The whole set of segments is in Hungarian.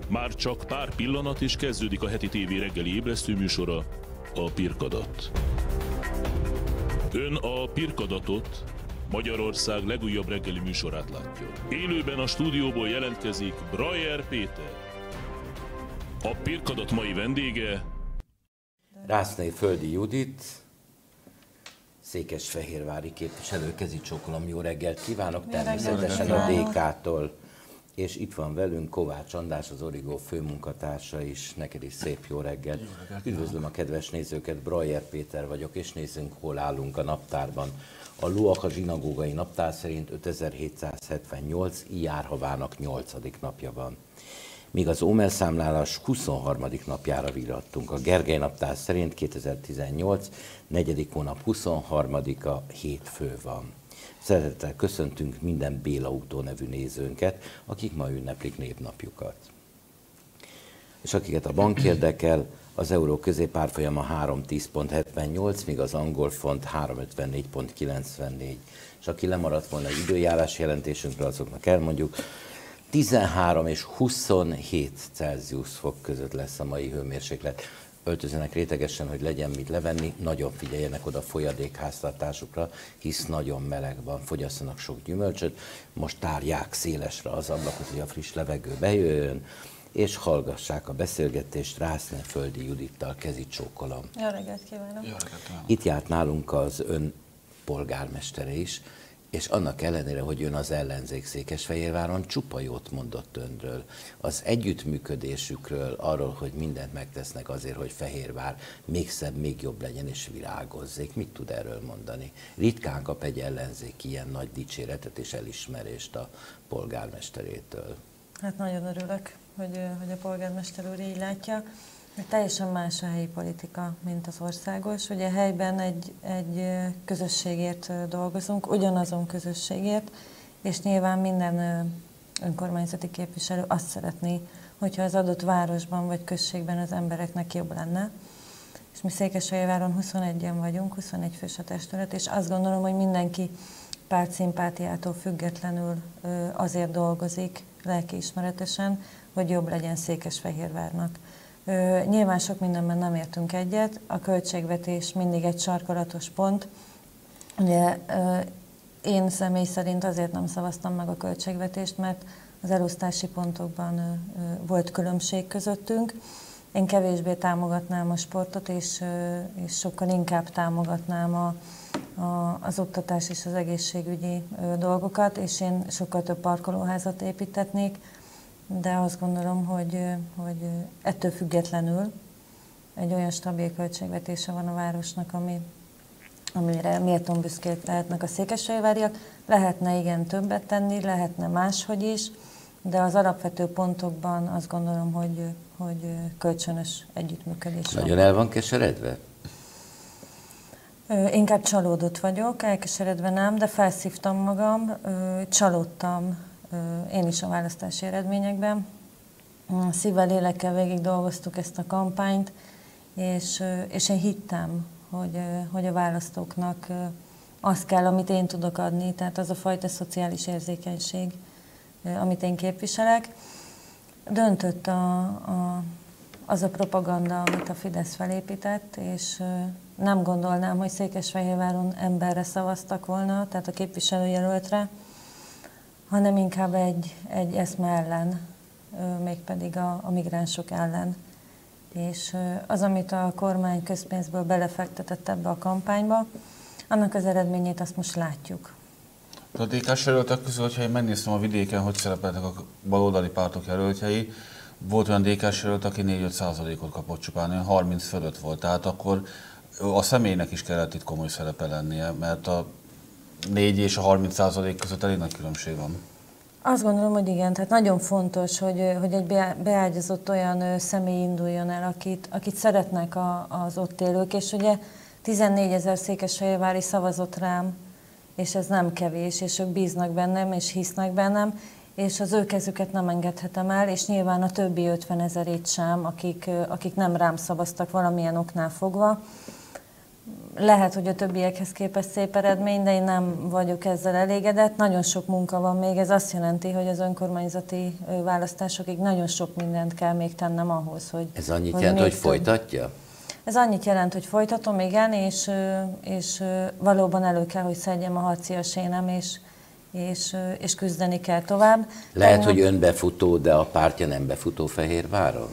Már csak pár pillanat és kezdődik a heti tévé reggeli ébresztő műsora, a Pirkadat. Ön a Pirkadatot, Magyarország legújabb reggeli műsorát látja. Élőben a stúdióból jelentkezik Brajer Péter. A Pirkadat mai vendége Rásznai Földi Judit, székesfehérvári képviselő, kezi csókolom, jó reggelt kívánok, természetesen a DK-tól. És itt van velünk Kovács András, az Origo főmunkatársa is, neked is szép jó reggelt. Üdvözlöm a kedves nézőket, Brajer Péter vagyok, és nézzünk, hol állunk a naptárban. A Luaka zsinagógai naptár szerint 5778, Ijjárhavának 8. napja van. Míg az ómelszámlálás 23. napjára virattunk. A Gergely naptár szerint 2018, 4. hónap 23-a hétfő van. Szeretettel köszöntünk minden Béla Autó nevű nézőnket, akik ma ünneplik névnapjukat. És akiket a bank érdekel, az euró középárfolyama 310,78, míg az angol font 354,94. És aki lemaradt volna az időjárás jelentésünkről, azoknak elmondjuk, 13 és 27 Celsius fok között lesz a mai hőmérséklet. Öltözzenek rétegesen, hogy legyen mit levenni, nagyon figyeljenek oda folyadékháztartásukra, hisz nagyon meleg van, fogyasszanak sok gyümölcsöt, most tárják szélesre az ablakot, hogy a friss levegő bejöjjön, és hallgassák a beszélgetést Rásznai Földi Judittal, kezi csókolom. Jó reggelt kívánok! Jó reggelt kívánok! Itt járt nálunk az ön polgármestere is, és annak ellenére, hogy ön az ellenzék Székesfehérváron, csupa jót mondott önről. Az együttműködésükről, arról, hogy mindent megtesznek azért, hogy Fehérvár még szebb, még jobb legyen és virágozzék. Mit tud erről mondani? Ritkán kap egy ellenzék ilyen nagy dicséretet és elismerést a polgármesterétől. Hát nagyon örülök, hogy a polgármester úr így látja. Teljesen más a helyi politika, mint az országos. Ugye helyben egy közösségért dolgozunk, ugyanazon közösségért, és nyilván minden önkormányzati képviselő azt szeretné, hogyha az adott városban vagy községben az embereknek jobb lenne. És mi Székesfehérváron 21-en vagyunk, 21 fős a testület, és azt gondolom, hogy mindenki pártszimpátiától függetlenül azért dolgozik lelkiismeretesen, hogy jobb legyen Székesfehérvárnak. Nyilván sok mindenben nem értünk egyet, a költségvetés mindig egy sarkalatos pont. Ugye, én személy szerint azért nem szavaztam meg a költségvetést, mert az elosztási pontokban volt különbség közöttünk. Én kevésbé támogatnám a sportot, és sokkal inkább támogatnám az oktatás és az egészségügyi dolgokat, és én sokkal több parkolóházat építetnék. De azt gondolom, hogy ettől függetlenül egy olyan stabil költségvetése van a városnak, amire méltón büszkék lehetnek a székesfehérváriak. Lehetne igen többet tenni, lehetne máshogy is, de az alapvető pontokban azt gondolom, hogy kölcsönös együttműködés van. Nagyon el van keseredve? Inkább csalódott vagyok, elkeseredve nem, de felszívtam magam, csalódtam én is a választási eredményekben. Szívvel, lélekkel végig dolgoztuk ezt a kampányt, és én hittem, hogy a választóknak az kell, amit én tudok adni, tehát az a fajta szociális érzékenység, amit én képviselek. Döntött az a propaganda, amit a Fidesz felépített, és nem gondolnám, hogy Székesfehérváron emberre szavaztak volna, tehát a képviselőjelöltre, hanem inkább egy eszme ellen, mégpedig a migránsok ellen. És az, amit a kormány közpénzből belefektetett ebbe a kampányba, annak az eredményét azt most látjuk. A DK-s jelöltek közül, hogyha én megnéztem a vidéken, hogy szerepeltek a baloldali pártok jelöltjei, volt olyan DK-s jelölt, aki 4-5%-ot kapott csupán, olyan 30 fölött volt. Tehát akkor a személynek is kellett itt komoly szerepe lennie, mert a 4 és a 30% között elég nagy különbség van. Azt gondolom, hogy igen. Tehát nagyon fontos, hogy egy beágyazott olyan személy induljon el, akit szeretnek az ott élők. És ugye 14 000 székesfehérvári szavazott rám, és ez nem kevés, és ők bíznak bennem, és hisznek bennem, és az ő kezüket nem engedhetem el, és nyilván a többi 50 000-ét sem, akik nem rám szavaztak valamilyen oknál fogva. Lehet, hogy a többiekhez képest szép eredmény, de én nem vagyok ezzel elégedett. Nagyon sok munka van még, ez azt jelenti, hogy az önkormányzati választásokig nagyon sok mindent kell még tennem ahhoz, hogy... Ez annyit jelent, hogy folytatja? Ez annyit jelent, hogy folytatom, igen, és valóban elő kell, hogy szedjem a harcias énem, és küzdeni kell tovább. Lehet, hogy ön befutó, de a pártja nem befutó Fehérváron?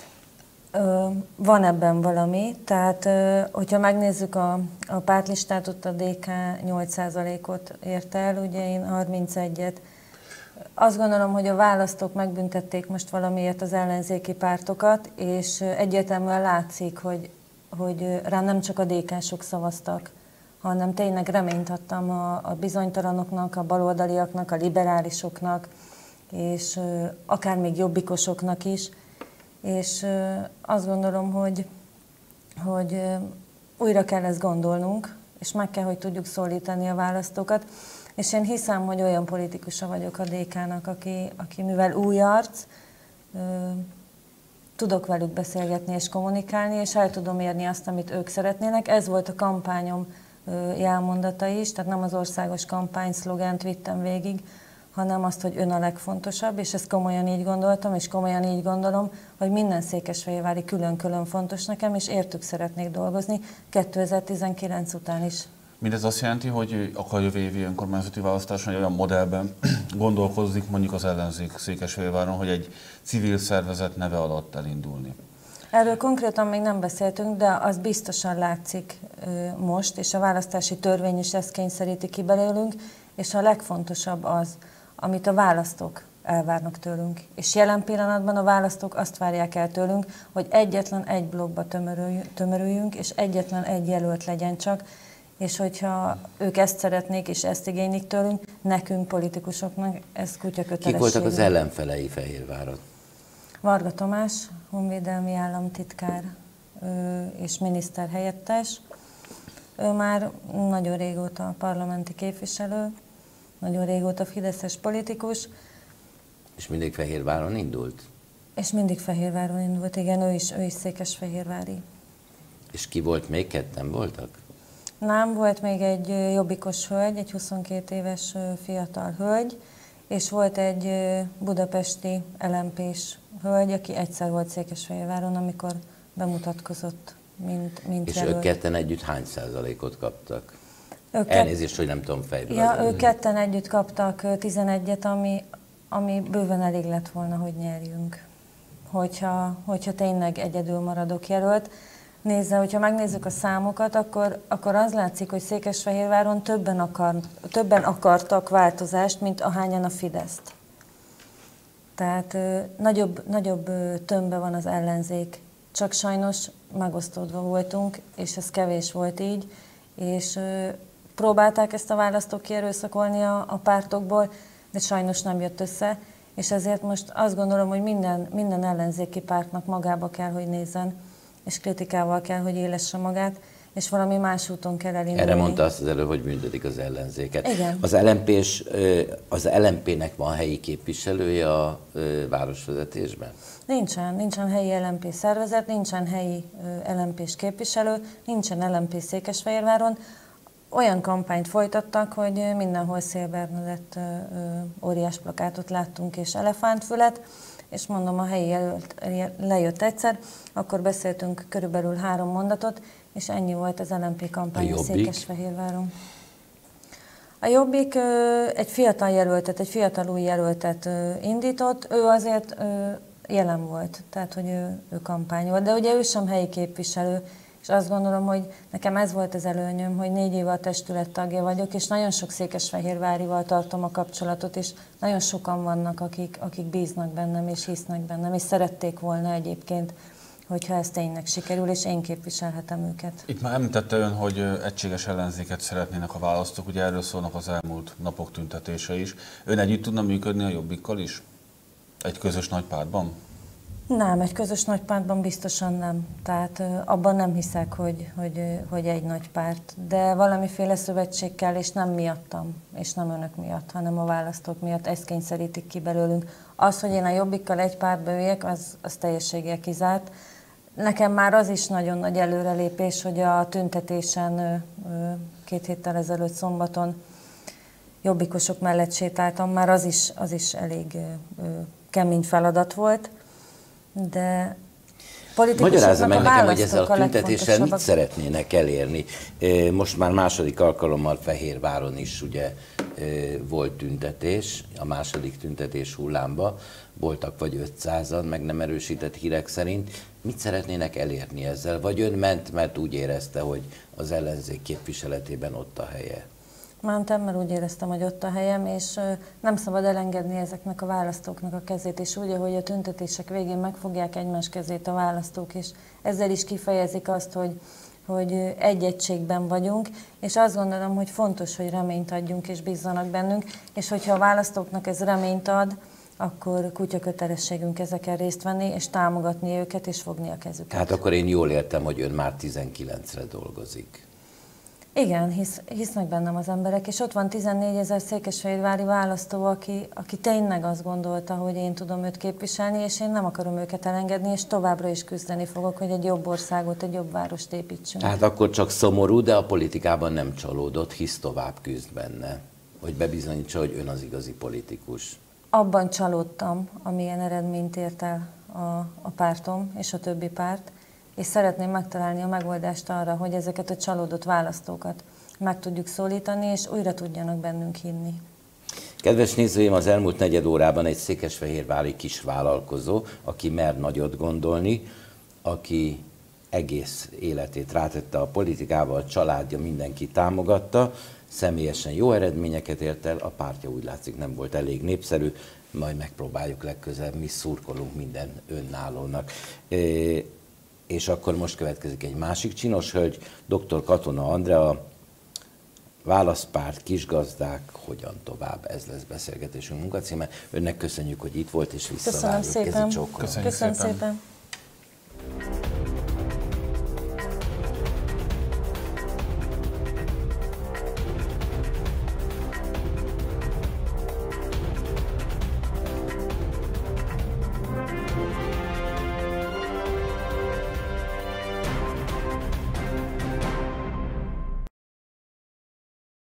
Van ebben valami, tehát hogyha megnézzük a pártlistát, ott a DK 8%-ot ért el, ugye én 31-et. Azt gondolom, hogy a választók megbüntették most valamiért az ellenzéki pártokat, és egyértelműen látszik, hogy rám nem csak a DK-sok szavaztak, hanem tényleg reményt adtam a bizonytalanoknak, a baloldaliaknak, a liberálisoknak, és akár még jobbikosoknak is. És azt gondolom, hogy újra kell ezt gondolnunk, és meg kell, hogy tudjuk szólítani a választókat. És én hiszem, hogy olyan politikusa vagyok a DK-nak, aki mivel új arc, tudok velük beszélgetni és kommunikálni, és el tudom érni azt, amit ők szeretnének. Ez volt a kampányom jelmondata is, tehát nem az országos kampány szlogent vittem végig, hanem azt, hogy ön a legfontosabb, és ezt komolyan így gondoltam, és komolyan így gondolom, hogy minden székesfehérvári külön-külön fontos nekem, és értük szeretnék dolgozni 2019 után is. Mindez azt jelenti, hogy akar jövő évi önkormányzati választáson egy olyan modellben gondolkozik mondjuk az ellenzék Székesfehérváron, hogy egy civil szervezet neve alatt elindulni? Erről konkrétan még nem beszéltünk, de az biztosan látszik most, és a választási törvény is ezt kényszeríti ki belőlünk, és a legfontosabb az, amit a választók elvárnak tőlünk. És jelen pillanatban a választók azt várják el tőlünk, hogy egyetlen egy blokkba tömörüljünk, és egyetlen egy jelölt legyen csak, és hogyha ők ezt szeretnék, és ezt igénylik tőlünk, nekünk, politikusoknak, ez kutyakötelességünk. Kik voltak az ellenfelei Fehérváron? Varga Tamás, honvédelmi államtitkár és miniszter helyettes. Ő már nagyon régóta parlamenti képviselő, nagyon régóta fideszes politikus. És mindig Fehérváron indult? És mindig Fehérváron indult, igen, ő is székesfehérvári. És ki volt még? Ketten voltak? Nem, volt még egy jobbikos hölgy, egy 22 éves fiatal hölgy, és volt egy budapesti LMP-s hölgy, aki egyszer volt Székesfehérváron, amikor bemutatkozott, mint és jelölt. ők ketten együtt hány százalékot kaptak? Elnézést, hogy nem tudom fejből. Ja, ők ketten együtt kaptak 11-et, ami bőven elég lett volna, hogy nyerjünk. Hogyha tényleg egyedül maradok jelölt. Nézze, hogyha megnézzük a számokat, akkor az látszik, hogy Székesfehérváron többen akartak változást, mint ahányan a Fideszt. Tehát nagyobb tömbbe van az ellenzék. Csak sajnos megosztódva voltunk, és ez kevés volt így, és próbálták ezt a választók kierőszakolni a pártokból, de sajnos nem jött össze, és ezért most azt gondolom, hogy minden ellenzéki pártnak magába kell, hogy nézzen, és kritikával kell, hogy élesse magát, és valami más úton kell elindulni. Erre mondta azt az előbb, hogy büntetik az ellenzéket. Igen. Az LMP-nek van helyi képviselője a városvezetésben? Nincsen helyi LMP szervezet, nincsen helyi LMP-s képviselő, nincsen LMP Székesfehérváron. Olyan kampányt folytattak, hogy mindenhol Szél Bernadett óriás plakátot láttunk és elefántfület, és mondom, a helyi jelölt lejött egyszer, akkor beszéltünk körülbelül 3 mondatot, és ennyi volt az LMP kampány a Székesfehérváron. A Jobbik egy fiatal jelöltet, egy fiatal új jelöltet indított, ő azért jelen volt, tehát hogy ő kampányolt, de ugye ő sem helyi képviselő, és azt gondolom, hogy nekem ez volt az előnyöm, hogy 4 éve a testület tagja vagyok, és nagyon sok székesfehérvárival tartom a kapcsolatot, és nagyon sokan vannak, akik bíznak bennem, és hisznek bennem, és szerették volna egyébként, hogyha ez tényleg sikerül, és én képviselhetem őket. Itt már említette ön, hogy egységes ellenzéket szeretnének a választók, ugye erről szólnak az elmúlt napok tüntetése is. Ön együtt tudna működni a Jobbikkal is? Egy közös nagy pártban? Nem, egy közös nagy pártban biztosan nem. Tehát abban nem hiszek, hogy egy nagy párt. De valamiféle szövetség kell, és nem miattam, és nem önök miatt, hanem a választók miatt. Ezt kényszerítik ki belőlünk. Az, hogy én a Jobbikkal egy pártba üljek, az teljességgel kizárt. nekem már az is nagyon nagy előrelépés, hogy a tüntetésen 2 héttel ezelőtt szombaton jobbikosok mellett sétáltam, már az is elég kemény feladat volt, de magyarázza meg nekem, hogy ezzel a tüntetéssel mit szeretnének elérni. Most már második alkalommal Fehérváron is ugye volt tüntetés, a második tüntetés hullámba, voltak vagy 500-an, meg nem erősített hírek szerint. Mit szeretnének elérni ezzel? Vagy ön ment, mert úgy érezte, hogy az ellenzék képviseletében ott a helye? Mentem, mert úgy éreztem, hogy ott a helyem, és nem szabad elengedni ezeknek a választóknak a kezét, és úgy, ahogy a tüntetések végén megfogják egymás kezét a választók, és ezzel is kifejezik azt, hogy egy egységben vagyunk, és azt gondolom, hogy fontos, hogy reményt adjunk és bízzanak bennünk, és hogyha a választóknak ez reményt ad, akkor kutya kötelességünk ezeken részt venni, és támogatni őket, és fogni a kezüket. Tehát akkor én jól értem, hogy ön már 19-re dolgozik. Igen, hisznek bennem az emberek, és ott van 14 000 székesfehérvári választó, aki tényleg azt gondolta, hogy én tudom őt képviselni, és én nem akarom őket elengedni, és továbbra is küzdeni fogok, hogy egy jobb országot, egy jobb várost építsünk. Tehát akkor csak szomorú, de a politikában nem csalódott, hisz tovább küzd benne, hogy bebizonyítsa, hogy ön az igazi politikus. Abban csalódtam, amilyen eredményt ért el a pártom és a többi párt, és szeretném megtalálni a megoldást arra, hogy ezeket a csalódott választókat meg tudjuk szólítani, és újra tudjanak bennünk hinni. Kedves nézőim, az elmúlt negyed órában egy székesfehérvári kisvállalkozó, aki mer nagyot gondolni, aki egész életét rátette a politikába, a családja mindenki támogatta, személyesen jó eredményeket ért el, a pártja úgy látszik nem volt elég népszerű, majd megpróbáljuk legközelebb, mi szurkolunk minden önállónak. És akkor most következik egy másik csinos hölgy, dr. Katona Andrea, Válaszpárt, kisgazdák, hogyan tovább, ez lesz beszélgetésünk munkacíme. Önnek köszönjük, hogy itt volt, és visszavárjuk. Köszönöm szépen. Köszönöm szépen.